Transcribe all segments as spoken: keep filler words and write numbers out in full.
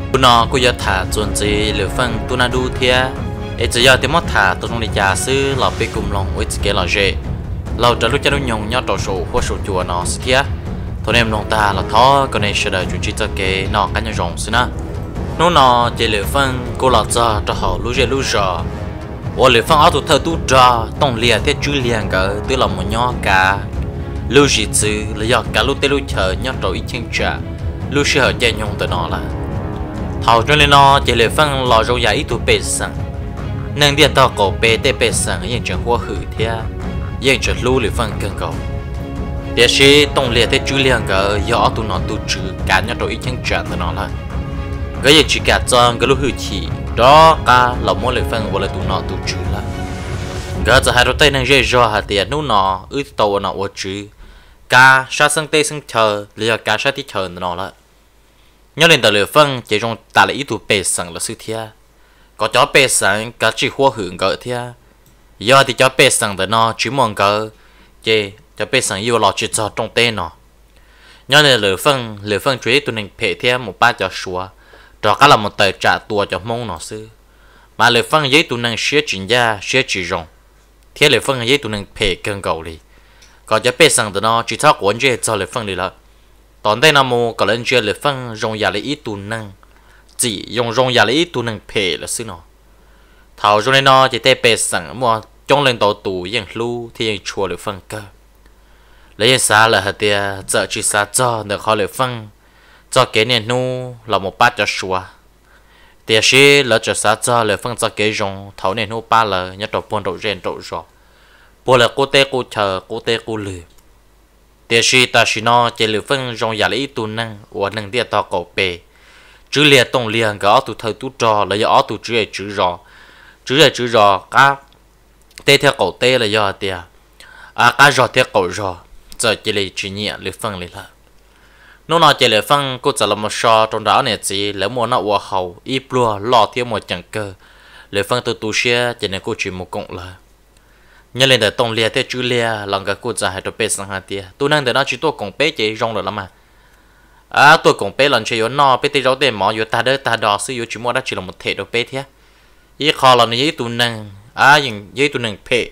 tụi nó cũng giờ thả chuẩn gì lửa phân tụi nó đu thia ấy chỉ giờ tìm mất thả tụi nó đi trả sư là bị cùng lòng với cái là gì lâu trở lúc cho nó nhung nhớ trò số hoặc số chùa nó kia thôi em lòng ta là thó còn này sẽ đợi chuyện chỉ cho cái nó cái nhau rộng xí na nó nó chỉ lửa phân cô là cho cho họ lúc giờ lúc giờ và lửa phân ở tụi thợ tụi trò tông liền thế chú liền cả tức là một nhỏ cả lúc gì chứ là do cả lúc tới lúc chờ nhớ trò ít chân trả lúc sẽ ở chơi nhung tụi nó là thầu cho nên nó chỉ lửa phân lò rau dài ít tụi bể sẵn nên đi tao cổ bể để bể sẵn những chuyện hoa hử thế những chuyện lưu lửa phân cần cầu để sẽ tông liền thế chú liền cả do tụi nó tụi chữ cả nhớ trò ít chân trả tụi nó là cái gì chỉ cả cho cái lúc hư chỉ đó cả là mỗi lời phân của là tụi nó tụi chữ là cái giờ hai đôi tay năng dễ do hạt tiền nút nó ư tàu nó ở chữ cả sát sân tây sân chờ là cả sát tí chờ nó là nhớ lên tờ lời phân chỉ trong ta là ít tụi bể sẵn là sự thia có chó bể sẵn cả chỉ hoa hưởng cỡ thia do thì chó bể sẵn tờ nó chỉ mong cỡ chỉ chó bể sẵn yêu lọ chỉ cho trong tên nó nhớ lên lời phân lời phân chuối tụi mình bể thia một ba cho xua cho cả là một tờ trả tua cho mông nó sư mà lời phân giấy tụi năng xé chuyện gia xé chỉ rong thế lời phân giấy tụi năng phê cơn cầu đi còn cho bê sang tụi nó chỉ thao cuốn dễ cho lời phân đi là tòn đây nam mô có lên chơi lời phân rong giả lấy ít tụi năng chỉ dùng rong giả lấy ít tụi năng phê là sư nó thảo cho nên nó chỉ tê bê sang mua trong lên tàu tù yên lưu thì chùa lời phân cơ lấy xa là hạt tiền giờ chỉ xa cho được họ lời phân cho cái này nu là một bát cho xua tiền sĩ lỡ cho sát cho lời phân cho cái rong thấu này nu ba là nhất đầu buôn đầu rèn đầu rõ buôn là cô tê cô chờ cô tê cô lười tiền sĩ ta sĩ nó chỉ lời phân rong giả lấy tu năng và năng địa to cổ bề chữ liệt tông liền cái tụ thời tụ trò là do tụ chữ chữ rõ chữ chữ rõ cá tê theo cổ tê là do tiền à cá rõ theo cổ rõ giờ chỉ lấy chữ nhẹ lời phân lấy là nó nói chỉ là phân cô chỉ là một sò trong đó này chỉ lấy một nọ hoa hậu ít lúa lò thiếu một chẳng cơ lấy phân từ tu xe chỉ nên cô chỉ một cộng là nhớ lên để tông lia theo chữ lia lòng cái cô chỉ hai đôi bê sang hai tia tôi năng để nó chỉ tôi cộng bê chỉ rong được lắm mà à tôi cộng bê lần chỉ có nọ bê tê rau để mỏ vô ta đỡ ta đỏ sử dụng chỉ mua đó chỉ là một thể đôi bê thế ý khó là này tôi năng à những giấy tôi năng phê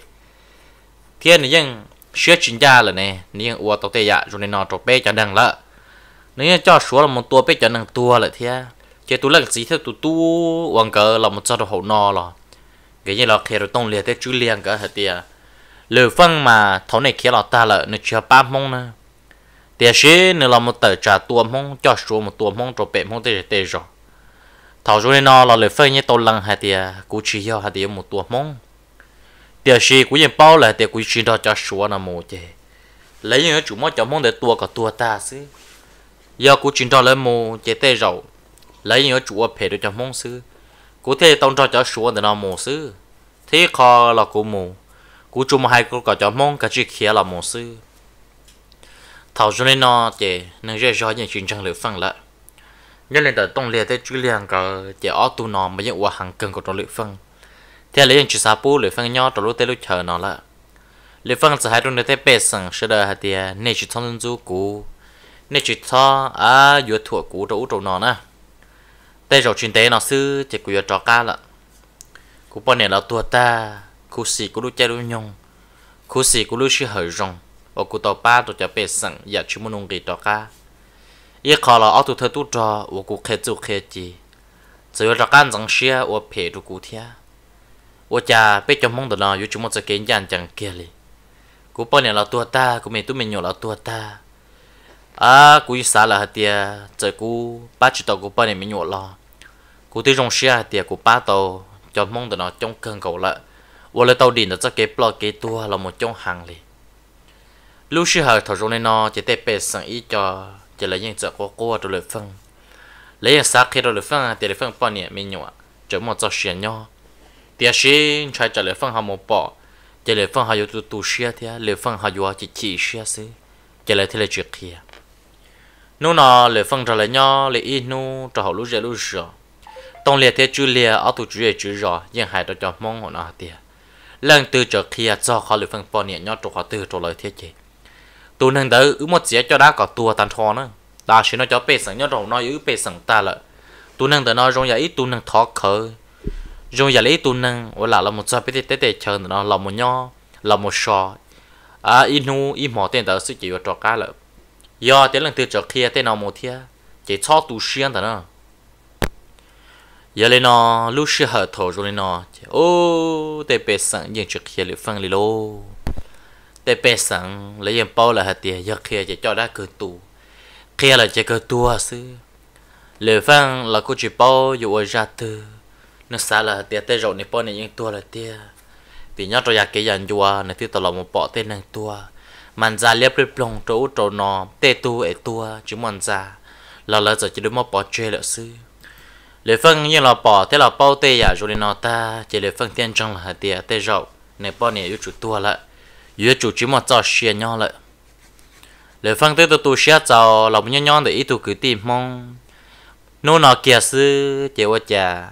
thiên này những xe chính gia là này những uo tàu tê dạ rồi nên nọ trộn bê cho đằng lợ nếu cho số là một tua bé cho năng tua lại thế chỉ tu lần gì theo tu tu hoàng cờ là một cho đồ hậu no rồi cái như là khi rồi tông liệt theo chú liền cả hết tiệt lừa phân mà thấu này kia là ta là nó chưa ba mông nè tiệt sĩ nữa là một tờ trả tua mông cho số một tua mông rồi bé mông tê tê rồi thấu rồi nó là lừa phân như tàu lần hết tiệt cú chỉ cho hết tiệt một tua mông tiệt sĩ cú như bao là tiệt cú chỉ đó cho số là một chứ lấy những chủ món cho mông để tua cả tua ta xí giờ cú chuyển cho lên mù chế tê rậu lấy những chủ phê được cho mông sư cú thế tông cho cho số để nó mù sư thế kho là cú mù cú chung hai cú cả cho mông cả chỉ kia là mù sư thảo cho nên nó chế nên dễ cho những chuyện chẳng lựa phân lại nhớ lên tới tông liệt tới chú liền cả chế ở tu nó mà những quả hàng cần của trong lựa phân thế lấy những chuyện sao bù lựa phân nhau trong lúc tới lúc chờ nó lại lựa phân sẽ hai trong đấy bê sẵn sẽ đợi hai tia nên chỉ thông tin du cú nên chỉ cho à vừa thuộc cũ đâu đâu nó nè đây rồi chuyện tế nó sư chỉ của trò cá là cú bọn này là tua ta cú xì cú đu chơi đu nhung cú xì cú đu xì hở rong ở cú tàu ba tụi chả bể sẵn giờ chỉ muốn nông kỳ trò cá ý khó là ở tụi thợ tụi trò ở cú khé chú khé chi chỉ có trò cá chẳng xia ở phê tụi cú thia ở cha biết cho mong tụi nó vừa chỉ muốn cho kiến dàn chẳng kia li cú bọn này là tua ta cú mình tụi mình nhỏ là tua ta à cú xả là hạt tiền giờ cú ba chỉ tàu cú ba này mới nhổ lo cú tới trong xe tiền cú ba tàu cho mong tụi nó trong cơn cầu lại và lấy tàu điện nó cho cái plot cái tua là một trong hàng liền lúc xưa hồi thầu trong này nó chỉ tép bể sẵn ý cho chỉ lấy những giờ có cô rồi lấy phân lấy những xác khi rồi lấy phân tiền lấy phân bao nhiêu mới nhổ chỉ một cho xe nhau tiền xe chạy trả lấy phân họ một bỏ chỉ lấy phân họ yêu tu tu xe thế lấy phân họ yêu chỉ chỉ xe xí chỉ lấy thế là chuyện kia nô nọ lấy phân trở lại nhau lấy ít nô trở hậu lúc giờ lúc giờ tông liệt thế chú liệt ở tụ chú chú rõ nhưng hai đứa cho mong họ nào tiền lần từ trở kia cho họ lấy phân bao nhiêu nhau cho họ từ trở lại thế chứ tụ năng đỡ ứ một dĩa cho đã có tua tan thò nữa ta chỉ nói cho bê sẵn nhau rồi nói ứ bê sẵn ta là tu năng từ nó rong vậy tu năng thọ khởi rong vậy lấy tu năng hoặc là là một sao biết tết tết chờ nó là một nho là một sò à inu im mỏ tên tờ sự chỉ vào trò cá lợ do tiếng lần từ trò kia tên nào một thia chỉ cho tu xuyên tờ nó giờ lên nó lúc xưa hở thổ rồi lên nó ô tê bê sẵn những chuyện kia liệu phân lì lô tê bê sẵn lấy những bao là hạt tiền giờ kia chỉ cho đã cơ tu kia là chỉ cơ tu sư liệu phân là cô chỉ bao dụ ở ra từ nó xa là tiền tê rộng này bao này những tua là tiền vì nhớ cho nhà cái dàn chùa này thì tao làm một bỏ tên năng tua màn ra liếp liếp lòng trâu trâu nò tê tu ở tua chứ màn ra là là giờ chỉ được một bỏ chơi là sư lệ phân như là bỏ thế là bao tê giả rồi nó ta chỉ lệ phân tiên trong là tiền tê rộng này bao này yêu chủ tua lại yêu chủ chỉ một trò xia nhau lại lệ phân tê tu tu xia trò lòng nhau nhau để ít tu cứ tìm mong nô nọ kia sư chỉ qua chả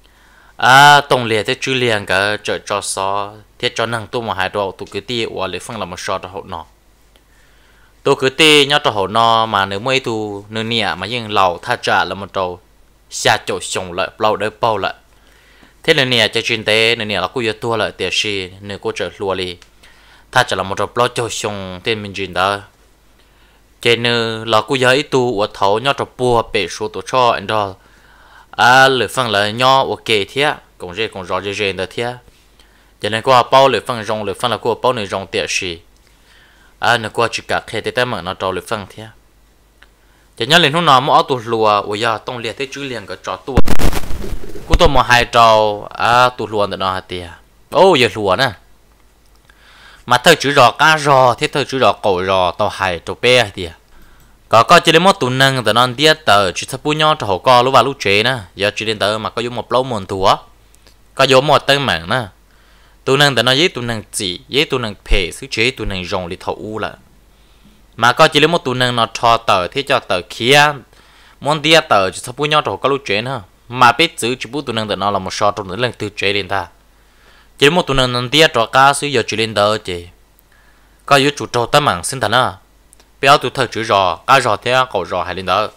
à tổng liệt thế chú liền cả chợ cho xó thế cho năng tu mà hai đồ tu cứ ti và lệ phân là một sọt hậu nọ tu cứ ti nhớ cho hậu nọ mà nếu mấy tu nếu nhẹ mà nhưng lầu tha trả là một trâu xa chỗ sống lại lâu đỡ bao lại thế nếu nhẹ cho chuyên tế nếu nhẹ là cô yêu tua lại tiền si nếu cô chợ lùa li tha trả là một trâu lâu chỗ sống tên mình chuyên đó trên nếu là cô yêu ít tu và thấu nhớ cho bùa bể số tổ cho anh đó à lệ phân là nhỏ ok thế cũng dễ cũng rõ dễ dễ được thế cho nên qua bao lệ phân rong lệ phân là qua bao này rong tiệt gì à nó qua chỉ cả khi tới mà nó trâu lệ phân thế cho nhớ lên hôm nào mà ở tụ lùa ôi ya tông liệt thế chữ liền cái trò tua cú tôi mà hai trâu à tụ lùa nó hả tiệt ô giờ lùa nè mà thời chữ rõ cá rõ thế thời chữ rõ cổ rõ tao hai trâu bé tiệt có có chỉ đến một tuần năng từ non tiết tờ chỉ thắp bút nhau cho họ co lúc vào lúc chế nè giờ chỉ đến tờ mà có dùng một lâu mồn thua có dùng một tên mạng nè tuần năng từ nó giấy tuần năng chỉ giấy tuần năng phê xứ chế tuần năng rong đi thầu u là mà có chỉ đến một tuần năng nó cho tờ thế cho tờ kia món tiết tờ chỉ thắp bút nhau cho họ có lúc chế nè mà biết giữ chỉ bút tuần năng từ nó là một sọt trong lần từ chế đến ta chỉ đến một tuần năng non tiết cho cá xứ giờ chỉ đến tờ chỉ có yếu chủ trâu tên mạng xin thật nè béo tụi thợ chữ rò cá rò thế cậu rò hay lên đó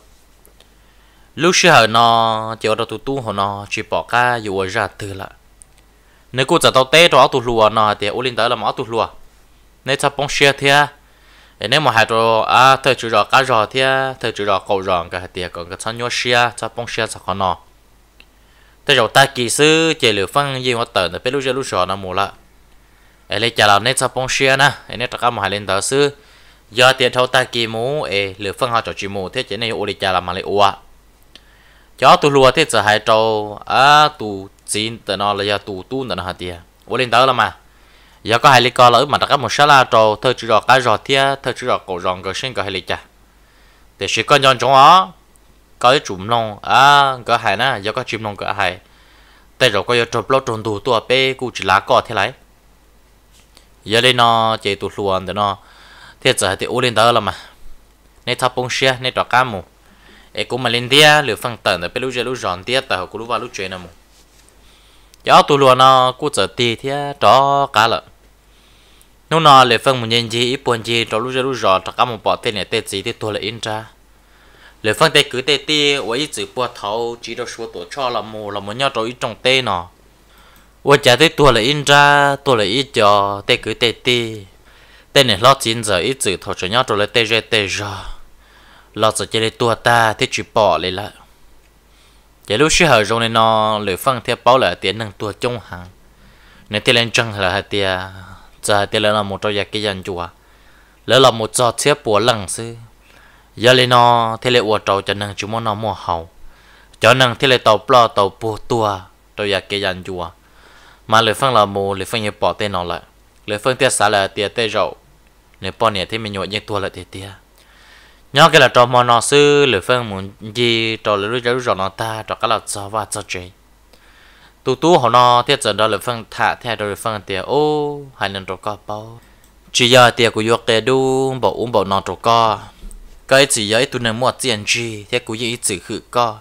lúc xưa nó chiều đó tụi tu họ nó chỉ bỏ cá dù ra từ lại nếu cô giờ tao té đó tụi lùa nó thì ô lên đó là mỏ tụi lùa nếu cho bông xe thế nếu mà hai đồ à thợ chữ rò cá rò thế thợ chữ rò cậu rò cái thì còn cái thân nhớ xe cho bông xe sao nó thế rồi ta kỹ sư chỉ liệu phân gì mà tờ nó biết lúc giờ lúc sò nó mù lại ấy lấy trả là nếu cho bông xe nè nếu tất cả mà hai lên đó sư do tiền thâu ta kỳ mũ ê lựa phân họ cho chị mũ thế chỉ này ô đi cha làm mà lại ua cho tụ lùa thế giờ hai trâu à tụ chín tờ nó là do tụ tu tờ nó hả tiền ô lên tới là mà giờ có hai lý co lỡ mà đặt một số la trâu thơ chữ rọ cái rọ thia thơ chữ rọ cổ ròn cái sinh có hai lý cha để chỉ con nhon trong đó có cái chùm lông à có hai nè do có chim lông có hai tay rồi có chụp lót tròn tụ tua pe cụ chỉ lá cọ thế lấy giờ đây nó chạy tụ lùa tờ nó thế giờ thì ô lên đó là mà nên thắp bông xe nên trò cá mù ấy cũng mà lên tia liệu phân tận ở bên lúc giờ lúc giòn tia tại họ cũng lúc vào lúc chuyện nào mù cháu tụi luôn nó cũng giờ tì thế trò cá lợn lúc nào liệu phân một nhân gì ít buồn gì trò lúc giờ lúc giòn trò cá một bỏ tên này tên gì thì tôi lại in ra liệu phân tên cứ tên tia với ít chữ bùa thầu chỉ được số tuổi cho là mù là một nhau trò ít trong tên nó với trả tới tôi lại in ra tôi lại ít cho tên cứ tên tia tên này lo chín giờ ít chữ thầu cho nhau rồi lấy tê rê tê rò lo giờ chơi tua ta thế chỉ bỏ lại lại cái lúc xưa hồi rồi này nó lười phân theo báo lại tiền năng tua trong hàng nếu tiền lên trăng là hai tiền giờ tiền là một trò giặc cái dân chùa lỡ là một trò xếp bùa lăng sư giờ lên nó thế lại uổng trâu cho năng chúng nó mua hậu cho năng thế lại tàu plo tàu bùa tua trò giặc cái dân chùa mà lười phân là một lười phân nhập bỏ tên nó lại lười phân tiền xả là tiền tê rậu nếu bọn này thì mình nhồi nhét tua lại thì tia nhớ cái là trò mò nọ sư lười phân muốn gì trò lười rối rối nó ta trò cái là cho và cho chơi tu tu họ nó thiết dẫn đó lười phân thả theo lười phân tia ô hai lần trò co bao chỉ giờ tia của yok cái đu bảo uống bảo nọ trò co cái chỉ giờ tu nên mua tiền gì thế của ít chữ khử co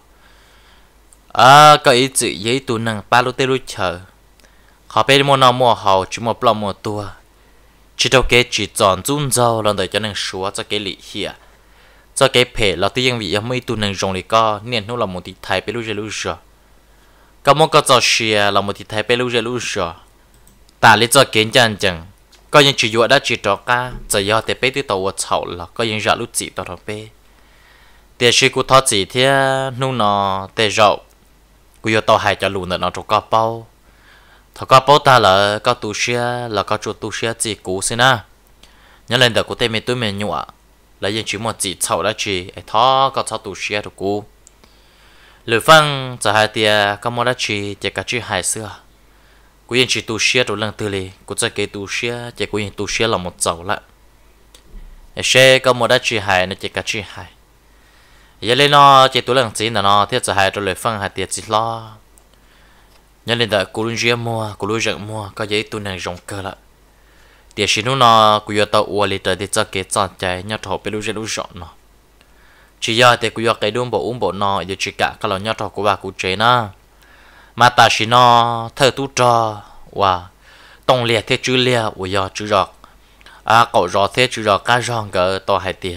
à cái ít chữ giấy tu nên ba lô tê lô chờ họ bên mua nọ mua hậu chỉ mua plom mua tua chỉ đâu cái chỉ chọn chung dâu lần đầu cho nên xóa cho cái lý hiệp cho cái phê là tự nhiên vì mấy tu năng rong thì có nên nó là một tí thái bé lúc giờ lúc giờ có một cái cho xia là một tí thái bé lúc giờ lúc giờ ta lấy cho kiến chân chẳng có những chuyện đã chỉ cho cả giờ giờ thì bé tới tàu chậu là có những giả lúc chỉ tàu bé tiền sĩ của thọ chỉ thì nu nó tê rậu của yêu tàu hai cho lùn nó cho có bao thọ có bao ta là có tu xia là có chỗ tu xia chỉ cũ xin na nhớ lên được của tê mình tôi mình nhụa là những chuyện một chỉ chậu đã chỉ thọ có thọ tu xia được cũ lửa phăng giờ hai tia có một đã chỉ chỉ cả chỉ hai xưa của những chỉ tu xia rồi lần từ lì của cho cái tu xia chỉ của những tu xia là một chậu lại xe có một đã chỉ hai nó chỉ cả chỉ hai giờ lên nó chỉ tu lần chín là nó thiết giờ hai rồi lửa phăng hai tia chỉ lo nhớ lên được của luôn mua của luôn rộng mua có giấy tu này rộng cơ lại tiền xin nó của yêu tàu uo lì tới để cho cái chọn chạy nhớ thầu bên luôn luôn rộng nó chỉ giờ thì của yêu cái đun bộ uống bộ nó giờ chỉ cả cái là nhớ thầu của bà của chế na mà ta chỉ nó thơ tu trò và tông liệt thế chữ liệt của giờ chữ rọt à cậu rọt thế chữ rọt cá rong cỡ to hai tiền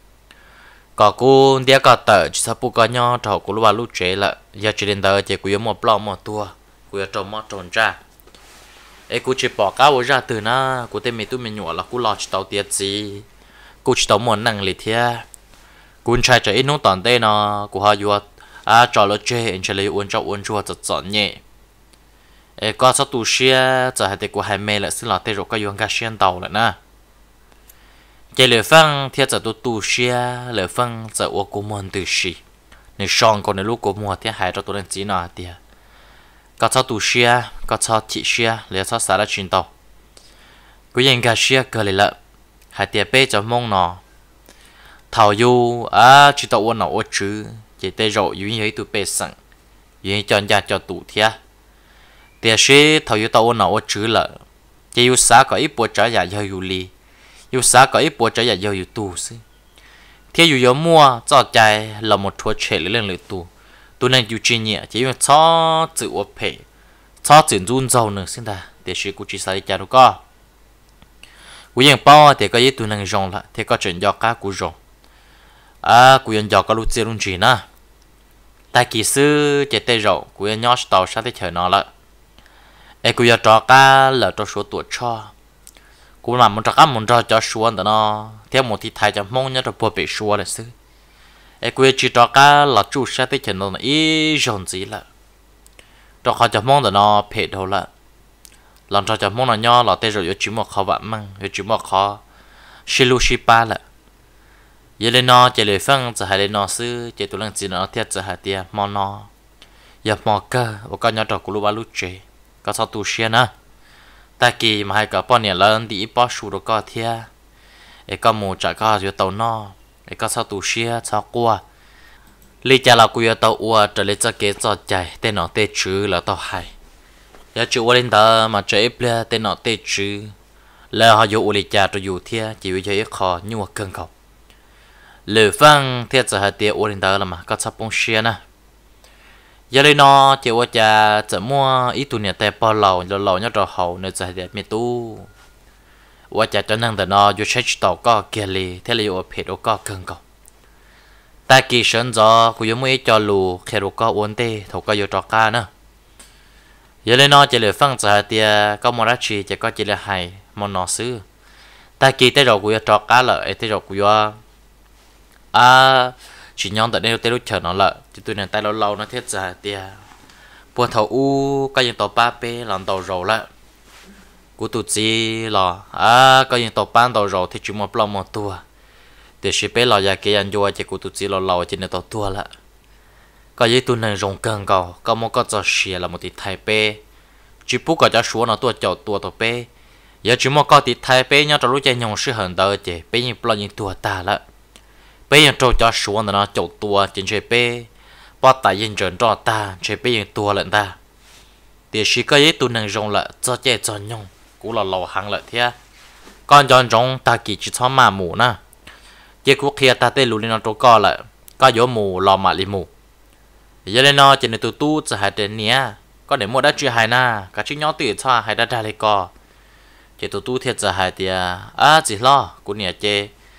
có cô dia có tờ chỉ sao có nhớ thầu của bà lúc chế là giờ chỉ đến tờ chỉ của yêu một plong một tua của yêu trồng một trồng ra ấy cô chỉ bỏ cá ra từ na cô tên mình tôi mình nhọ là cô lo chỉ tàu tiệt gì cô chỉ tàu một năng liệt thế cô trai chạy ít nốt toàn đây nó cô họ vừa à trò lót chơi anh chơi lấy uốn trâu uốn chua chật chọn nhẹ ấy có sao tu xia giờ hai tay của hai mẹ lại xin lọt tay rồi có dùng cá xiên tàu lại na chơi lửa phăng thiết giờ tu tu xia lửa phăng giờ uống cô muốn từ xì nếu xong còn nếu lúc cô mua thì hai cho tôi đang chỉ nào tiệt có sao tu xia có sao thị xia lấy sao xả ra chuyên tàu cứ yên cá xia cơ lại lợ hai tiệt bé cho mông nó thầu du à chỉ tàu uốn nó uốn chứ chỉ tê rồi duy ấy tụi bé sẵn duy chọn ra cho tụ thia tiệt sĩ thầu du tàu uốn nó uốn chứ lợ chỉ yêu xã có ít bộ trả giá yêu yêu li yêu xã có ít bộ trả giá yêu yêu tụ xí thế yêu yêu mua cho chạy là một thua trẻ lên lửa tụ tôi nên yêu chuyên nhẹ chỉ yêu cho tự uốn phê cho tự run dầu nữa xin ta tiệt sĩ cũng chỉ sai cha đâu có quý yên bao thì có ít tôi nên rong lại thì có chuyện do cá của rong à quý yên do có lúc chơi luôn chỉ na tại kỳ sư chỉ tê rậu quý yên nhót tàu sát tới chờ nó lại ai quý yên cho cá là cho số tuổi cho quý làm một trò muốn cho cho số đó nó theo một thì thay cho mong nhớ cho bộ bị số là sư ai quý chỉ cho cá là chủ sát tới chờ nó là ít rong gì là cho họ cho mong đó nó phê đâu là làm cho cho mong là nho là tê rồi chỉ một khó bạn măng chỉ một khó shilu shipa là giờ lên nó chỉ lấy phânจะให้เลยnóซื้อchỉ tụi lần chỉ nó thiếtจะให้เตียมอnóอย่ามอเกอว่าก็ย้อนจากกุลบาลุเจก็ชอบตูเชียนะแต่กี่มาให้กับป้อนเนี่ยเลินดีป้อชูแล้วก็เทียเอ็ก็หมูจากก็อยู่เตาหนอเอ็ก็ชอบตูเชียชอบกัวลีจะเรากุยเตาอัวจะเลยจะเกจจอดใจแต่หนอเตจื้อแล้วต่อให้อย่าจู่ว่าเล่นเตอมาเจ็บเลยแต่หนอเตจื้อแล้วเขาอยู่อุลิจาจะอยู่เทียจีวิจัยคอยัวเกินเขาlửa phăng thiết giờ hai tiệt ổn định là mà có sắp bông xia na giờ đây nó chỉว่าจะจะมั่วอีตัวเนี่ยแต่พอเราเราเราเนี่ยเราเขาเนี่ยจะเด็ดไม่ตู้ว่าจะจะนั่งแต่นออยู่เช็คต่อก็เกลีเทเลโอเพดก็เกินก็แต่กี่เชิญจอกูยังไม่จอลูแค่รู้ก็อ้วนเต้ถูกก็อยู่จอก้านะgiờ đây nó chỉ lửa phăngจะhai tiệtก็มอรัชีจะก็จะเลยให้มอนอซื้อแต่กี่แต่เรากูอยู่จอก้าเลยแต่เรากูอยู่à chỉ nhon tại đây tôi lúc chờ nó lại chỉ tôi này tay lâu lâu nó thiết ra tia bùa thầu u có những tàu ba p làm tàu rầu lại của tụt gì lò à có những tàu ban tàu rầu thì chỉ một lòng một tua để chỉ bé lò già kia anh vô chỉ của tụt gì lò lò chỉ nên tàu tua lại có những tôi này rồng cần cầu có một con giò xìa là một tí thái pe chỉ bút có cho số nó tua chậu tua tàu pe giờ chỉ một con tí thái pe nhau trong lúc chơi nhung sư hận tờ chỉ pe những lo những tua ta lại bây giờ trâu cho xuống nó chậu tua trên chơi bê bắt tại yên trơn cho ta chơi bê yên tua lận ta thì chỉ có ít tu năng rong lại cho chơi cho nhung cũng là lầu hàng lại thế con chọn rong ta chỉ chỉ cho mà mù na chỉ quốc kia ta tê lù lên nó trâu co lại có gió mù lò mà li mù giờ lên nó chỉ nên tu tuจะหายเดือนเนี้ยก็เดี๋ยวหมดได้ชื่อหายนะก็ชื่อย้อนตื่นช่าหายได้ได้เลยก็จะtu tuเทียจะหายเดียอ่ะจีล้อกูเนี่ยเจ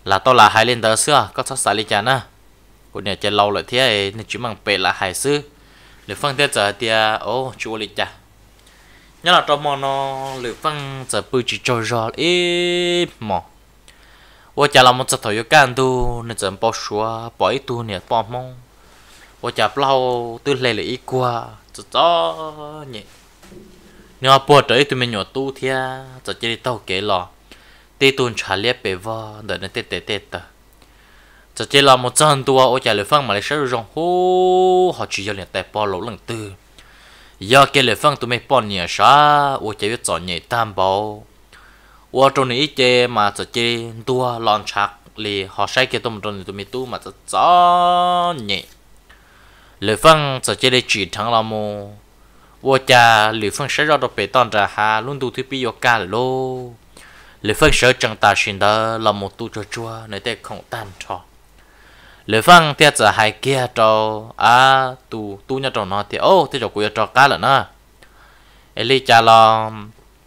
là tôi là hai lên tờ xưa có sao xài đi chả nè của nhà chơi lâu lại thế nên chỉ bằng bể là hai xứ lửa phân thế giờ thì ô chú lịch chả nhớ là trong mò nó lửa phân giờ bự chỉ cho rõ ít mò我家那么这头有干都那阵包说包一多呢包梦我家不老都来了一挂这这呢你要包着对面有多天这这里到给了对顿茶列别话的那对对对的这这那么真多我家里放马来西亚人呼好只要连带包老冷的要给里放都没包年啥我家要找你担保ว่าตรงนี้เจมาจะเจตัวลอนชักเลยhọใช้เกี่ยวกับตรงนี้ตัวมีตู้มาจะจ้าเนี่ยเลยฟังจะเจได้จีทั้งเราโมว่าจะหรือฟังใช้เราตัวไปตอนจะหาลุ่นดูที่ปีโยกาโลหรือฟังใช้จังตาชินเดอเราโมตู้จัวจัวในแต่ของตันทอหรือฟังเที่ยจะหายเกียร์จออ่าตู้ตู้เนี่ยจอนอเที่ยโอ้ที่จะกูจะจอกาแล้วนะเอลิจาลอม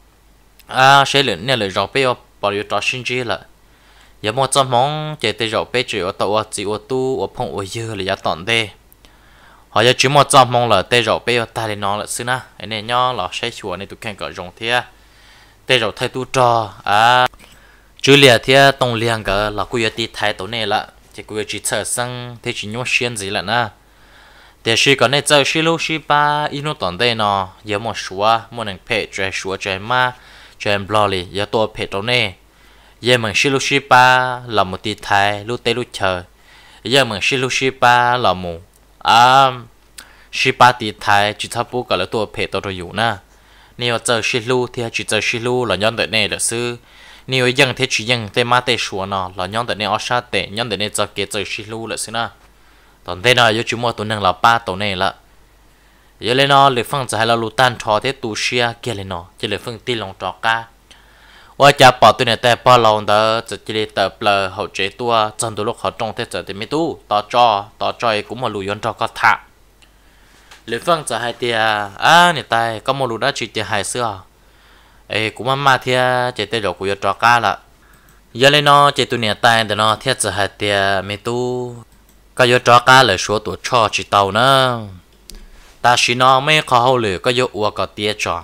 à sẽ lên nè lên rau bé bảo yêu trò sinh chi là giờ một trăm món chỉ tới rau bé chỉ ở tàu ở chỉ ở tu ở phong ở dưa là giá tọn đây họ giờ chỉ một trăm món là tới rau bé ở ta lên nó là xí na anh này nhớ là sẽ chùa này tụi khen cỡ rong thia tới rau thay tu trò à chứ lìa thia tông liền cỡ là cô yêu ti thay tổ này là chỉ cô yêu chỉ chờ sang thế chỉ nhớ xuyên gì là na để khi còn này giờ khi lúc khi ba inu tọn đây nó giờ một số một ngành phe chơi số chơi ma chuyện blo li giờ tôi phải trâu nè giờ mình xí lu xí ba là một tí thái lu tê lu chờ giờ mình xí lu xí ba là một à xí ba tí thái chỉ thắp bút cả là tôi phải trâu rồi nè nếu giờ xí lu thì chỉ giờ xí lu là nhân đời này là sư nếu dân thế chỉ dân thế mà thế số nó là nhân đời này ở sát tệ nhân đời này giờ kia giờ xí lu là sư nè còn thế nào giờ chỉ mua tụi năng là ba tụi này là giờ lên nó lệ phongจะให้เรารู้ตันทอเทตูเชียเกี่ยเลยเนาะจะเลยphongตีลงจอกาว่าจะปอตัวเนี่ยแต่ปอเราเดอจะจะเลยเติบเปล่าเขาเจตัวจันตัวลูกเขาตรงเทจะไม่ตู้ต่อจอต่อจอยกูมารู้ย้อนจอก็ถักลệ phongจะให้เตียอ่าเนี่ยตายก็มารู้ได้จีเตียหายเสื้อเอ้กูมามาเทียเจเตจกูย้อนจอกาละgiờ lên nóเจตัวเนี่ยตายแต่เนาะเทียจะให้เตียไม่ตู้ก็ย้อนจอกาเลยชัวตัวชอจีเตาเนาะta chỉ nó mấy khó hậu lửa có dấu ua có tia trò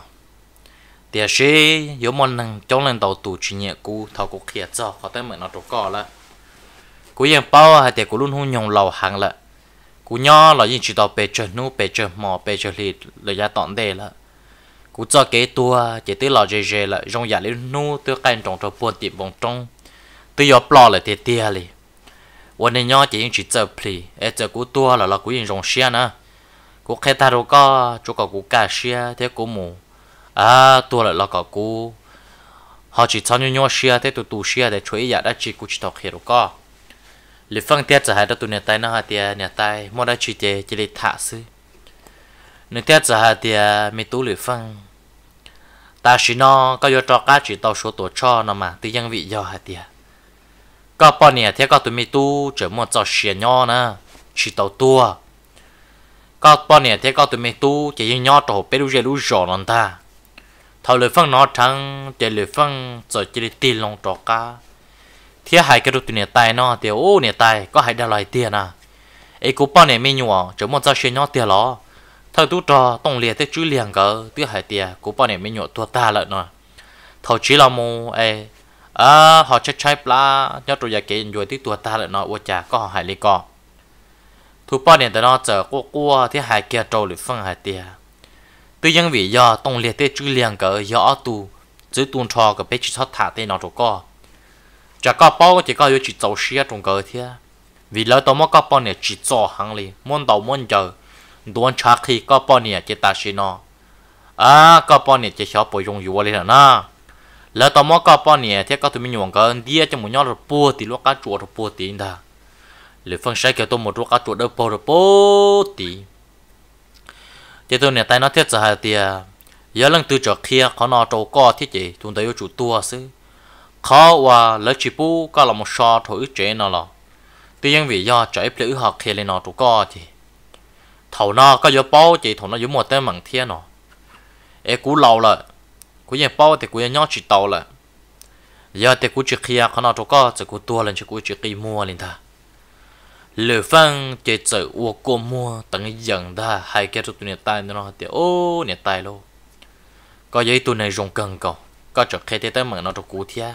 tia sĩ dấu món năng trong lần đầu tù chỉ nhẹ cú thầu cú kia cho có tới mượn nó trổ cỏ là cú yên bao hay tia cú luôn hôn nhung lầu hàng là cú nhỏ là những chỉ tàu bể chờ nú bể chờ mò bể chờ lì lời giá tọn đề là cú cho cái tua chỉ tới lò dề dề là rong giả lên nú tới cái trong trò buồn tiệm vòng trong tới gió plo là tia tia lìวันนี้nhỏ chỉ những chỉ chờ pli ở chờ cú tua là là cú yên rong xia nè cú khai ta đâu có chỗ có cú cà xia thế cú mù à tua lại là có cú họ chỉ cho nhau nhau xia thế tụi tụi xia để chuối giả đã chỉ cú chỉ thọc hiểu có lì phân tiếtจะให้tụi nhà tay nó hạt tiền nhà tay mua đã chỉ để chỉ để thả sư nếu tiếtจะให้tiền mấy tú lì phân ta chỉ nó có vô cho cá chỉ tàu số tổ cho nó mà tự nhiên vị do hạt tiền có bao nhiêu thế có tụi mấy tú chỉ một cho xia nhau nè chỉ tàu tua có bao nhiêu thế có tụi mình tu chỉ nhỏ tổ bé đu dê đu giò non ta thầu lời phân nó thằng để lời phân rồi chỉ để tiền lòng trọ cá thế hai cái tụi này tài nó thì ô này tài có hai đào lại tiền à ấy cũng bao nhiêu mấy nhua chỉ một giờ xuyên nhỏ tiền lo thầu tu trò tông liệt thế chú liền cỡ thứ hai tiền cũng bao nhiêu mấy nhua tua ta lợn rồi thầu chỉ là mù ấy à họ chắc trái pla nhớ tụi nhà kia rồi tí tua ta lợn nó ô chả có hai lý co thu bao nhiêu nó chờ qua qua thế hai kia trâu được phân hai tia tuy nhiên vì do tông liệt tê chữ liền cỡ do tu giữ tuôn trò cái bé chỉ thoát thả tê nó trâu co chả có bao chỉ có chỉ trâu xía trong cỡ thế vì lỡ tao mất có bao nhiêu chỉ cho hàng liền muốn đầu muốn giờ đuôn chả khi có bao nhiêu chỉ ta xí nó à có bao nhiêu chỉ xóa bồi dùng dùa lên na lỡ tao mất có bao nhiêu thế có tụi mình nhung cỡ đi cho một nhóm rồi bua thì lúc cá chuột rồi bua tiền ta lệ phân sai kiểu tôi một lúc cá chuột đâu bò rồi bố tí, cái tôi này tay nó thiết giải thì giờ lần từ trước kiaเขานอtrâu co thiết gì, chúng ta yêu chủ tua xứ, khó và lấy chỉ bu có là một so thổi chế nó là, tuy nhiên vì do trái lưỡi họ kia lên nó trâu co thì, thầu nó có giờ bao chỉ thầu nó giống một tên bằng thiên nó, ê cú lâu là, cú giờ bao thì cú giờ nhót chỉ tàu là, giờ thì cú chỉ kia khó nào cho có chỉ cú tua lên chỉ cú chỉ kỳ mua lên ta lửa phăng chỉ chở uo cô mua tận dần ta hai cái tụi này tay nó thì ô này tay luôn có giấy tụi này rong cần cầu có chỗ khai tới mà nó cho cú thia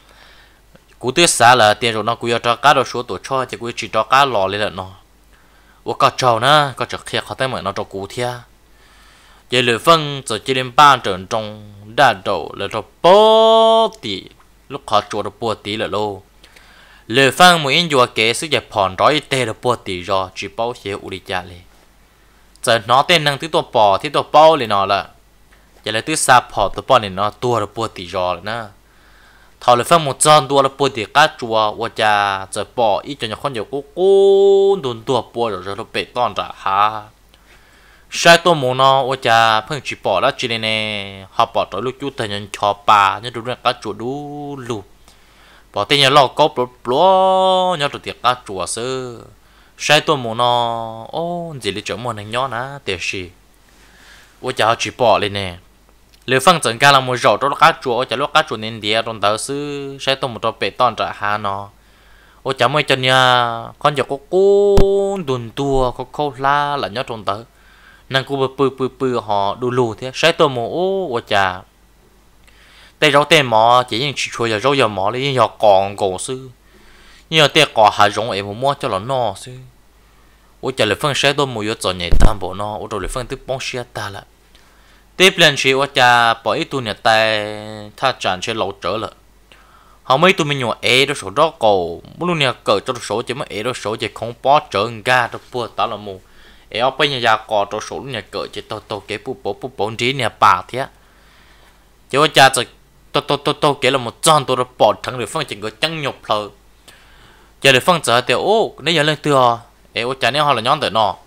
cú tuyết xả là tiền rồi nó cú cho cá đồ số tổ cho chỉ cú chỉ cho cá lò lên là nó uo có trâu nữa có chỗ khai khó tới mà nó cho cú thia giờ lửa phăng giờ chỉ đến ba trận trong đa đầu là cho bó tỷ lúc họ chùa được bó tỷ là lô lửa phăng mỗi anh chùa kế sức dẹp phòn rói tê được bó tỷ rồi chỉ bao nhiêu u đi cha lên giờ nó tên năng thứ tôi bỏ thứ tôi bao lên nó là giờ là thứ sa bỏ tôi bao lên nó tua được bó tỷ rồi nè thầu lửa phăng một trăm tua được bó tỷ cá chùa và cha giờ bỏ ít cho nhà con nhiều cố cố đồn tua bó rồi rồi nó bị toàn trả ha sai tôi muốn nó ôi cha phương chỉ bỏ đó chỉ này họ bỏ tới lúc chú thầy nhân cho bà nhân đúng là cá chùa đủ lù bỏ tên nhà lo có blo blo nhau tụi tiệc cá chùa sơ sai tôi muốn nó ô gì lấy chỗ muốn này nhỏ ná tiệt gì ôi cha họ chỉ bỏ lên nè liệu phương trận ca là một rổ đó cá chùa ôi cha lúc cá chùa nên địa trong tờ sư sai tôi một trò bể toàn trả hà nó ôi cha mới cho nhà con giờ có cố đồn tua có khâu la là nhau trong tờ nàng cô bự bự bự họ đủ lù thế sai tôi mồ ô chà tay rau tay mỏ chỉ những chỉ chui giờ rau giờ mỏ lấy giờ còn cổ sư nhưng tay cỏ hà rong em mua cho nó no sư ô chà lấy phân sai tôi mồ giờ chọn nhảy tam bộ no ô rồi lấy phân tức bóng xia ta là tiếp lên chị ô chà bỏ ít tu nhà tay tha chán chơi lâu trở lại họ mấy tụi mình nhỏ é đó số đó cổ muốn luôn nhà cỡ cho số chỉ mới é đó số chỉ không bỏ trở ga đó bữa tao là mù ở bên nhà già cò cho số nhà cỡ chỉ tao tao cái bút bút bút bút trí nhà bà thế chứ mà cha rồi tao tao tao tao cái là một trăm tôi đã bỏ thằng được phân chỉ có trắng nhục thôi giờ được phân giờ thì ô nếu giờ lên từ họ ở cha nếu họ là nhóm từ nó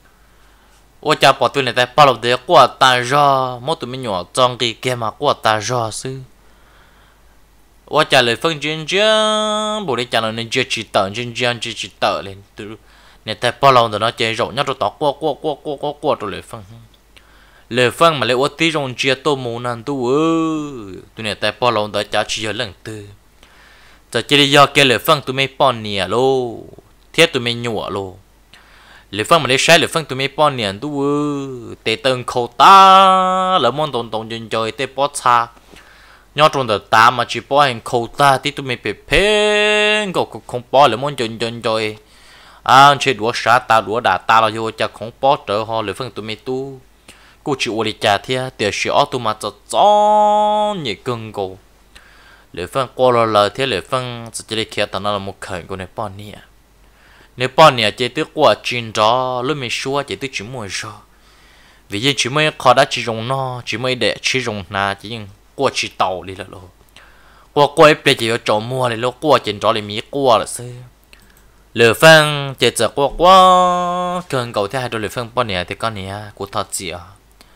ô cha bỏ tôi này tại bao lâu để qua ta ra mỗi tụi mình nhỏ trong cái kia mà qua ta ra sư ô cha lời phân chuyên chuyên bộ để cha nó nên chưa chỉ tận chuyên chuyên chỉ chỉ tận lên từ nè tại bao lâu rồi nó chơi rộng nhất rồi tao qua qua qua qua qua qua rồi lệ phân lệ phân mà lệ ô tí rong chia tô mù năn tu ư tụi nè tại bao lâu rồi cháu chỉ giờ lần tư giờ chỉ đi do cái lệ phân tụi mấy bọn nè lô thiết tụi mấy nhụa lô lệ phân mà lệ sai lệ phân tụi mấy bọn nè tu ư tê từng khâu ta lỡ món tồn tồn chơi chơi tê bó xa nhớ trong đời ta mà chỉ bó hành khâu ta tí tụi mấy bể phê cậu không bó lỡ món chơi chơi chơi à chơi đùa sát ta đùa đá ta là vô cha không bỏ trở họ lười phân tụi mày tu cô chịu đi cha thia để sửa tụi mà cho chó nhẹ cưng cô lười phân qua là lời thế lười phân sẽ chỉ để kia tao nó là một khởi của này bọn nè nếu bọn nè chỉ tức qua chuyện đó lúc mình xua chỉ tức chỉ mua rồi vì vậy chỉ mới khó đã chỉ dùng nó chỉ mới để chỉ dùng na chỉ nhưng qua chỉ tàu đi là luôn qua qua bây giờ cho mua này lúc qua chuyện đó thì mi qua là sao lửa phân chỉ giờ qua qua cần cầu theo hai đôi lửa phân bao nhiêu thì con này của thật gì à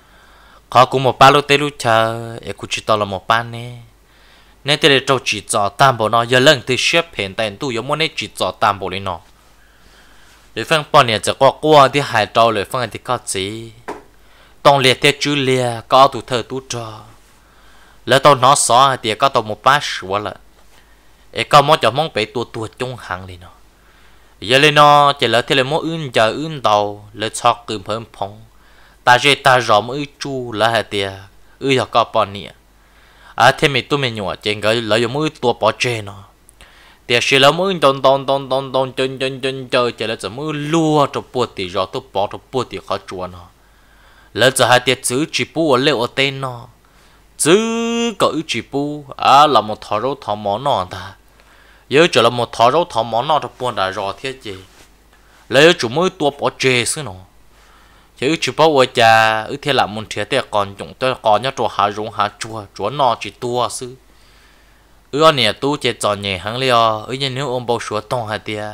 họ cũng một ba lô tê lú chờ em cũng chỉ tao là một ban nè nên tê trâu chỉ cho tam bộ nó giờ lần từ xếp hiện tại tu giống muốn nên chỉ cho tam bộ lên nó lửa phân bao nhiêu giờ qua qua thì hai trâu lửa phân thì có gì tông liệt tê chữ liệt có tụ thơ tụ trò lỡ tao nó xóa thì có tao một ba sủa là em có món cho món bể tua tua chung hàng lên nó giờ lên nó chỉ là thế là mỗi ưn giờ ưn đầu là cho cừm hơn phong ta dễ ta rõ mỗi chu là hai tia ư giờ có bao nhiêu à thế mình tụi mình nhỏ trên cái lợi dụng mỗi tua bỏ trên nó tia chỉ là mỗi tôn tôn tôn tôn tôn chân chân chân chơi chỉ là chỉ mỗi lúa cho bùa tỉ rõ tôi bỏ cho bùa tỉ khó chuồn nó là giờ hai tia chữ chỉ bùa liệu ở tên nó chữ có chỉ bùa à là một thọ rau thọ món nó ta giờ chỉ là một thọ rau thọ món nó cho buồn đã rõ thế gì lấy chủ mới tua bỏ chê xứ nó chứ chỉ bảo vợ cha ư thế là muốn thiệt thì còn chúng tôi còn nhớ cho hà rung hà chua chúa nó chỉ tua xứ ư anh nè tu chỉ chọn nhẹ hàng liò ư như nếu ông bảo sửa tông hả tia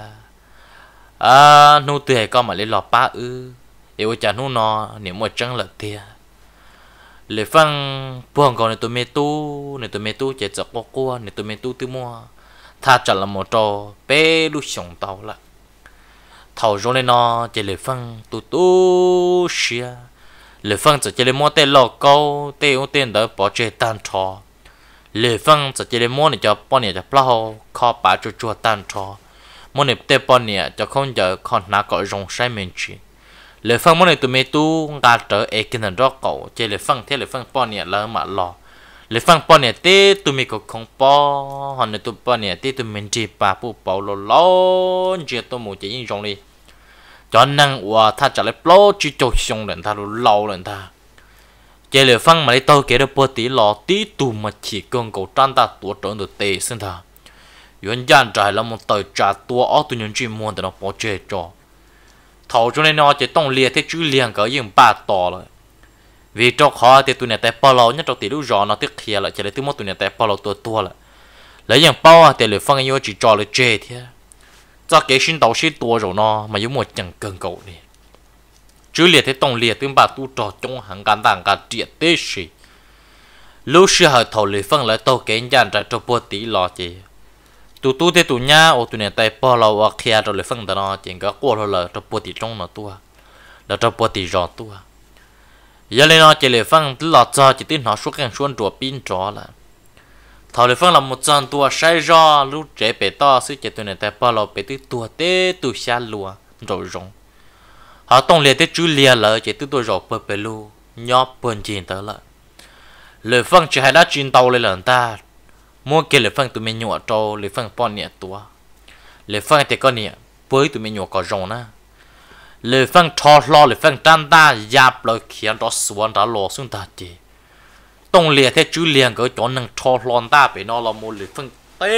à nu tươi con mà lấy lọ ba ư yêu cha nu nó nếu một trăng lợn tia lấy phăng buồn còn này tôi mê tu này tôi mê tu chỉ chọn qua qua này tôi mê tu tư mua tha chọn là một trò bé lúc sống tàu là thầu rồi lên nó chỉ lấy phân tu tu xia lấy phân chỉ lấy mua tên lọ câu tên ô tên đó bỏ chơi tan trò lệ phân sẽ chỉ để mua này cho bọn này cho plau kho bả cho chua tan cho mua này tê bọn này cho không giờ còn nã gọi rong sai mình chỉ lệ phân mua này tụi mày tu gà trở ê kinh thần đó cậu chỉ lệ phân thế lệ phân bọn này là mà lo lệ phân bọn này tê tụi mày cũng không bỏ họ này tụi bọn này tê tụi mình chỉ bà phụ bảo lo lo chỉ tụi mình chỉ những rong đi cho năng và ta trả lại plau chỉ cho xong lần ta luôn lâu lần ta chế liệu phăng mà lấy tao kể được bao tí lò tí tù mà chỉ cần cầu trăn ta tua trộn được tệ xin thà原gian trái là một tờ trả tua ở tụi nhân chuyên môn để nó bỏ chế cho thầu cho nên nó chỉ tông liệt thế chứ liền có những ba tò rồi vì cho khó thì tụi này tại bao lâu nhất trong tỷ lũ rõ nó tiếc kia lại chỉ lấy thứ một tụi này tại bao lâu tua tua lại lấy những bao thì liệu phăng yêu chỉ cho là chế thế cho cái xin đầu xin tua rồi nó mà giống một chẳng cần cầu đi chứ liệt thế tông liệt tương bà tu trò trong hàng gan đảng cả triệt tế sĩ lúc xưa hỏi thầu lì phân lại tàu kén dàn ra cho bố tí lò chị tụ tu thế tụ nhá ô tụ này tay bỏ lò và kia rồi lì phân đó nó chỉ có qua rồi là cho bố tí trong nó tua là cho bố tí rõ tua giờ lên nó chỉ lì phân lò cho chỉ tin họ suốt cái xuân chùa pin chó là thầu lì phân là một trận tua sai do lúc trẻ bé to xứ chỉ tụ này tay bỏ lò bé tí tua té tụ xa lùa rồi rong họ tông liệt tới chú liệt lợi chỉ từ tôi rồi bờ bờ lu nhóc bận chuyện tới lợi lời phân chỉ hay đã chuyên tàu lên lần ta mua kia lời phân tụi mình nhọ trâu lời phân bọn nhẹ tua lời phân thì có nhẹ với tụi mình nhọ có rồng na lời phân thò lo lời phân tan ta dạp lời khiến đó xuống đã lò xuống ta chỉ tông liệt tới chú liệt cái chỗ năng thò lo ta bị nó là một lời phân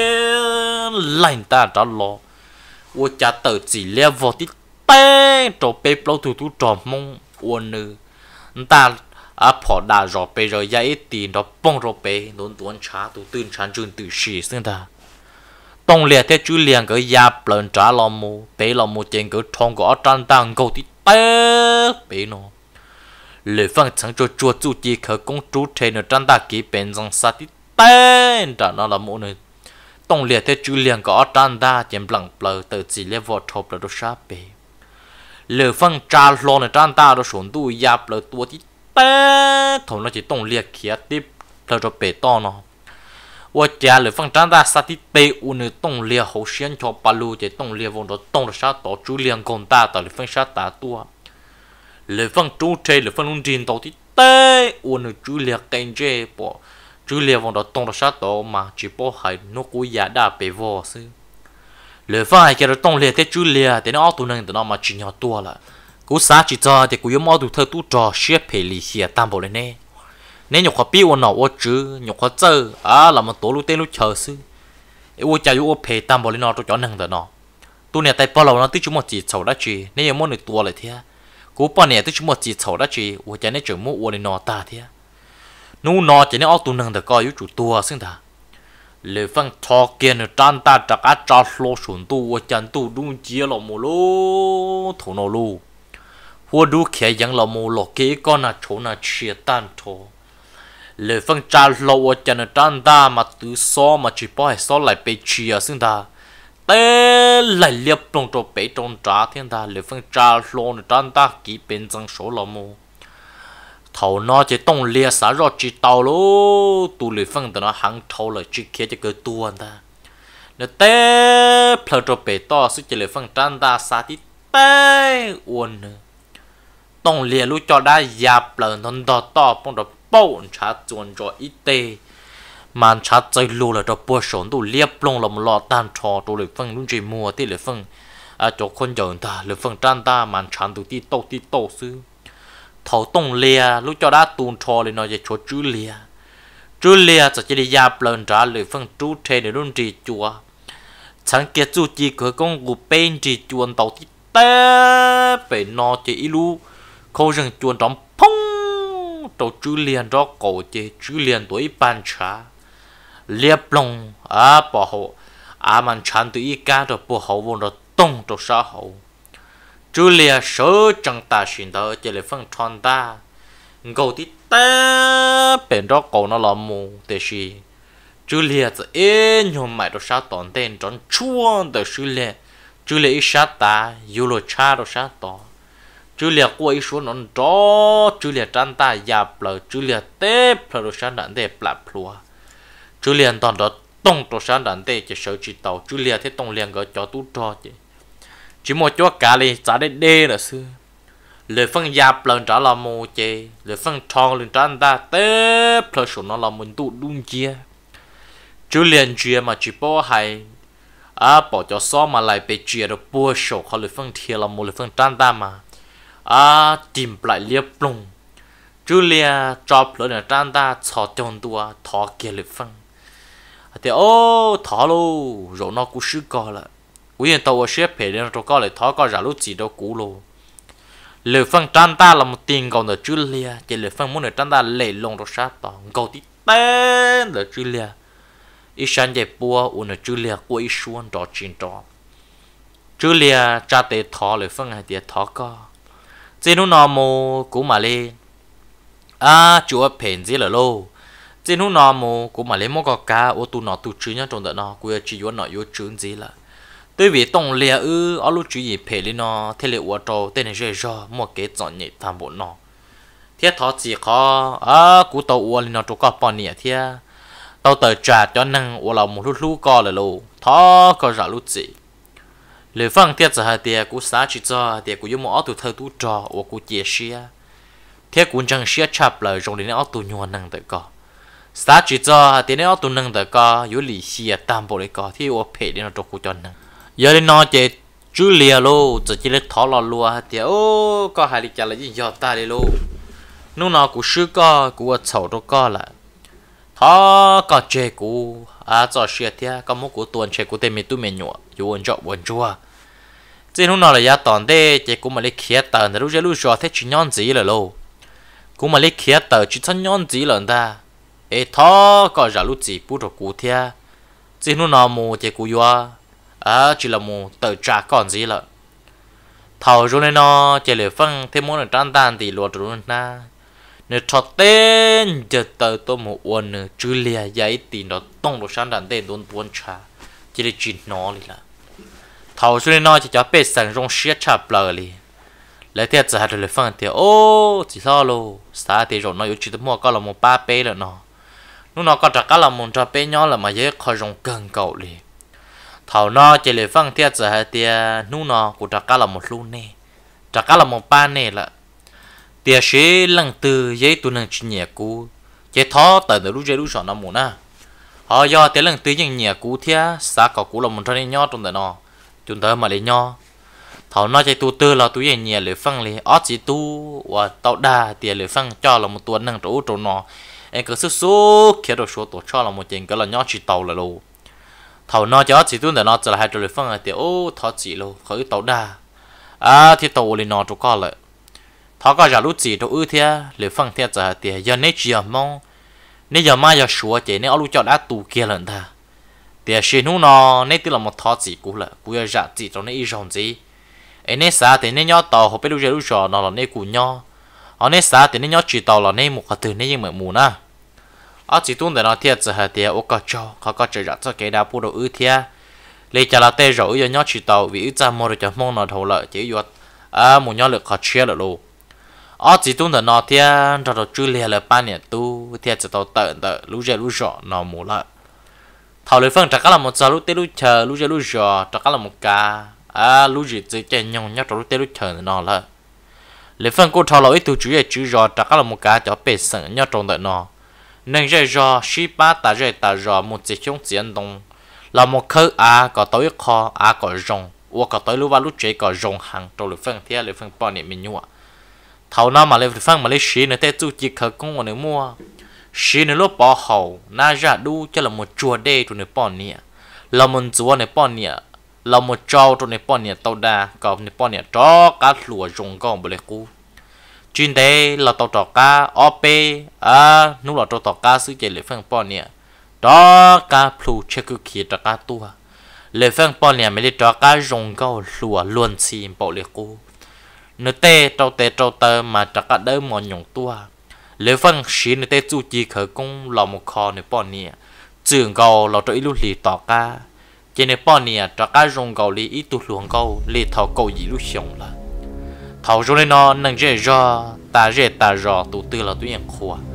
tên lạnh ta đã lò ô cha tự chỉ liệt vào tí bé trò bé lâu thủ thủ trò mông uốn nữ ta à phò đà rõ bé rồi dạy tiền đó bông rồi bé đốn đốn trả tụตื่น chán chun tự sĩ xin ta tông liệt thế chú liền cái giáp lần trả lo mù bé lo mù trên cái thong có trăn tăng cầu tí bé bé nó lệ phân chẳng cho chua chú chỉ khởi công chú thế nó trăn ta kỹ bên trong sát tí bé trả nó là mù này tông liệt thế chú liền có trăn ta trên bằng bờ từ chỉ lấy vọt thộp là đồ sát bé lửa phân trà lò này tràn ta đó xuống tu giáp lửa tua tí té thằng nó chỉ tông liệt kia tiếp lửa cho bể to nó và cha lửa phân tràn ta sát tí bể u nữa tông liệt hậu xuyên cho ba lu chỉ tông liệt vùng đó tông là sát tổ chú liền còn ta tại lửa phân sát ta tua lửa phân chú chơi lửa phân luôn trình tàu tí té u nữa chú liệt cảnh chơi bỏ chú liệt vùng đó tông là sát tổ mà chỉ bỏ hai nó cúi giá đa bể vò xứ lỡ phải cái đó tông liệt thế chú liệt thế nó tụi năng tụi nó mà chỉ nhỏ tua là cú sát chỉ cho thì cú yếu mò tụi thơ tụi trò xếp phê lì xìa tam bộ lên nè nếu nhục họ biết ôn nào ôn chữ nhục họ chơi à là một tổ lúc tên lúc chờ sư ôn chạy ôn phê tam bộ lên nó tụi chó năng tụi nó tụi này tay bao lâu nó tụi chúng một chỉ chầu đã chỉ nếu mò này tua lại thế cú bao này tụi chúng một chỉ chầu đã chỉ ôn chạy này chở mua ôn này nó ta thế nu nó chỉ nếu tụi năng được coi yếu chủ tua xưng ta lệ phân thọ kia nữa trăn ta chắc á cho lô xuống tu và chân tu đúng chia là một lô thổ nó lu hoa đu kiaยังlà một lô kế con là chỗ là chia tan thổ lệ phân trả lô và chân trăn ta mà từ so mà chỉ bỏ so lại bị chia xin ta té lại liệp trong chỗ bị trong trả thiên ta lệ phân trả lô nữa trăn ta kỹ bên trong số là một thầu nó chỉ tông lia xả rồi chỉ tàu lố tu lì phân từ nó hàng thầu lại chỉ kia cho cái tuôn ta nó té phở cho bể to sức chỉ lì phân trăn ta xả tí té uốn nữa tông lia lú cho đã dạp lần thon to to phong đó bầu chả chuồn cho ít tê màn chả chơi lú là cho bùa sốn tu liệp lông làm lọ tan trò tu lì phân luôn chỉ mua tí lì phân à cho con giỡn ta lì phân trăn ta màn chán tu tí tô tí tô xứ thầu tông lia lúc cho đã tuôn trò lên nói về chỗ chú lia chú liaจะจะได้ยาเปล่าจ้าหรือฟังจูเทในรุ่นจีจัวฉันเกียจูจีเคยกงกูเป็นจีจวนเต่าที่เต้เป็นนอจีลูเขายังจวนจอมพงตัวchú lia đó cổจีchú lia tuổi ban chả liệp lông à bỏ hậu à man chán tuổi cá rồi bỏ hậu vô rồi tông rồi sao hậu chú lia số chẳng ta xin đó chỉ là phân tròn ta ngầu tí ta bên đó cầu nó là mù để gì chú liaจะเอ๊ะยอมไม่ตัวชาตอนเต้นจนช่วงแต่chú lia chú liaอีชาตายูโรชาตัวชาต่อchú liaกลัวอีส่วนนั้นจ้อchú liaจันตายาเปล่าchú liaเต้เปล่าตัวชาดันเต้ปลาพลัว chú liền toàn đó tông tổ sáng đàn tê chỉ sợ chỉ tàu chú liền thế tông liền gỡ cho tú trò chứ chỉ một chỗ cả đi trả đến đê là xưa lời phân giáp lần trả là mồ chê lời phân thong lần trả ta té plus số nó là mình tụ đúng chia chú liền chia mà chỉ bỏ hay à bỏ cho xó mà lại bị chia được bua sổ họ lời phân thiệt là một lời phân trả ta mà à tìm lại liệp lùng chú liền cho plus là trả ta cho chọn tua thọ kia lời phân thì ô thọ luôn rồi nó cũng sức coi là quý nhân tàu xếp phải lên cho coi lại thọ coi ra lúc gì đâu cũ luôn lời phân trăn ta là một tiền còn được chú lia chỉ lời phân muốn được trăn ta lệ lông rồi sát tỏ cầu tí tên được chú lia ít sáng dậy bùa uốn được chú lia của ít xuân trò chuyện trò chú lia cha tê thọ lời phân hay tiệt thọ co trên nó nọ mồ cũng mà lên à chú ở phèn gì là lô trên nó nọ mồ cũng mà lên một cái cá ô tu nọ tu chữ nhá trong đó nọ cũng chỉ vô nọ vô chữ gì là đối với tông lia ư ở lúc chú ý phê lên nó thế liệu trâu tên này rơi ra một cái chọn nhẹ tham bộ nó thiết thọ chỉ khó à cú tàu uo lên nó chỗ có bao nhiêu thiết tàu tờ trả cho năng uo là một lúc lúc co là lô thọ có ra lúc gì lời phăng thiết giờ hai tia cú xá chỉ cho tia cú dùng một tụ thơ tụ trò uo cú chia xia thiết cú chẳng xia chập lời trong đến nó tụ nhua năng tới co xá chỉ cho tia nó tụ năng tới co yếu lì xia tam bộ đấy co thì uo phê lên nó chỗ cú cho năng giờ đến nó chơi chú lia lô giờ chỉ lấy thỏ lò lùa thì ô có hai lý trả là gì giờ ta đi lô lúc nào cũng sư có cũng chậu đâu có là thỏ có chơi cũng à cho xe thì có một của tuần chơi của tên mình tụi mình nhọ dù anh chọn buồn chua chỉ lúc nào là giá toàn thế chơi cũng mà lấy khía tờ lúc chơi lúc giờ thế chỉ nhon gì là lô cũng mà lấy khía tờ chỉ thân nhon gì là ta ê thỏ có giả lúc gì bút được cụ thia chỉ lúc nào mua chơi cũng vừa à chỉ là một tờ trả còn gì lợ thầu rồi nên nó chỉ để phân thêm món ở trang tan thì luật rồi na nếu cho tên giờ tờ tôi một uốn nữa chứ lìa giấy tiền đó tông đồ sáng đàn tên đồn tuôn trả chỉ để chuyện nó đi là thầu rồi nên nó chỉ cho bé sang rong xếp chạp lờ đi lấy tiền trả rồi phân thì ô chỉ lo lô sao thì rồi nó yếu chỉ tới mua có là một ba bé là nó lúc nó có trả cả là một cho bé nhỏ là mà dễ khỏi rong cần cầu đi thầu nó chỉ lấy phăng thiết giờ hai tia nu nó cũng trả cả là một luôn nè trả cả là một ba nè là tia sẽ lần từ giấy tu năng chỉ nhẹ cũ chỉ thó tới từ lúc chơi lúc chọn nó muốn à họ do tia lần từ những nhẹ cũ thia xã cỏ cũ là một trong những nhỏ trong đời nó chúng ta mà lấy nhỏ thầu nó chỉ tu tư là tu nhẹ nhẹ lấy phăng lấy ót chỉ tu và tạo đa tia lấy phăng cho là một tuần năng chỗ chỗ nó em cứ sức số kia đồ số tổ cho là một chuyện cái là nhỏ chỉ tàu là luôn thầu nó cho chỉ tuần để nó trở lại rồi phân là thì ô thọ chỉ luôn khởi tàu đa à thì tàu lên nó chỗ có lại thọ có giả lúc gì đâu ư thế để phân thế giờ thì giờ nấy chỉ mong nấy giờ mai giờ sửa chỉ nấy ở lúc cho đã tù kia lần ta thì xin nó nó nấy tức là một thọ chỉ cũ là cũ giờ giả chỉ trong nấy ít rộng gì ấy nấy xã thì nấy nhỏ tàu họ biết lúc giờ lúc giờ nó là nấy cũ nhỏ ở nấy xã thì nấy nhỏ chỉ tàu là nấy một cái từ nấy nhưng mà mù na ở chỉ tuần để nó thiệt giờ thì ô có cho họ có chơi cho cái đào bù đồ ư thiệt lấy cho là tê rồi giờ nhớ chỉ tàu vì ư cha mua được cho mong nó thầu lợi chỉ yuột à một nhớ lực họ chia được luôn ở chỉ tuần để nó thiệt cho nó chui liền là ba年tu thiệtจะtàu tận tận lúc giờ lúc rõ nó mua lại thầu lấy phân chắc là một giờ lúc tê lúc chờ lúc giờ lúc rõ chắc là một ca à lúc gì chỉ chơi nhông nhớ lúc tê lúc chờ nó là lấy phân cô thầu lợi tu chủ yếu chữ rõ chắc là một ca cho bể sẵn nhớ trong tận nó nên rơi ra ship ba ta rơi ta ra một chiếc chống chiến đông là một khơi à có tới kho à có rồng hoặc có tới lúc vào lúc chế có rồng hàng trong lịch phân thế lịch phân bao nhiêu mình nhua thầu nào mà lịch phân mà lịch sử nữa thế chú chỉ khởi công nữa mua sử nữa lúc bỏ hậu na ra đu cho là một chùa đê trong này bao nhiêu là một chùa này bao nhiêu là một trâu trong này bao nhiêu tàu đa còn này bao nhiêu chó cá lúa rồng con bự lệ cú chuyên đề là tàu trò cá o pê à nút là tàu trò cá xứ chế lệ phân bao nhiêu đó cá plu chơi cứ kia trò cá tua lệ phân bao nhiêu mấy lệ trò cá rồng câu lúa luôn xìm bảo lệ cô nơi tê trâu tê trâu tơ mà trò cá đỡ mòn nhung tua lệ phân xí nơi tê chú chi khởi công là một kho nơi bao nhiêu trường câu là trò ít lúc lì tỏ cá trên nơi bao nhiêu trò cá rồng câu lì ít tụt luồng câu lì thầu câu gì lúc sống là thầu rồi nó nâng dễ do ta dễ ta rõ tụ tư là tụi em khua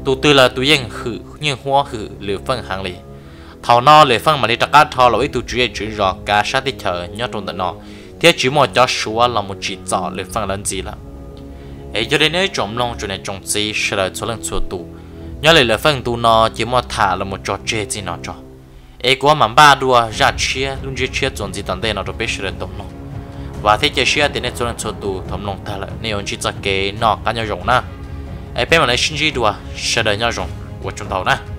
tụ tư là tụ yên khử nhưng hoa khử liều phân hàng lì thầu no liều phân mà đi đặt cá thò là ít tụ chủ yếu chữ rõ cá sát đi chờ nhớ trong tận nó thế chỉ một cho số là một chỉ rõ liều phân lần gì là ấy cho đến nơi trồng long chỗ này trồng gì sẽ là số lần số tụ nhớ lại liều phân tụ nó chỉ một thả là một trò chơi gì nó cho ấy của mà ba đua ra chia luôn chia chia chọn gì tận đây nó cho biết sẽ là tổng nó và thế chia chia thì nên số lần số tụ thầm long ta là nếu chỉ cho cái nó cá nhau rộng na ai bé mà lấy sinh gì đùa sẽ đợi nhau rộng của chúng tàu na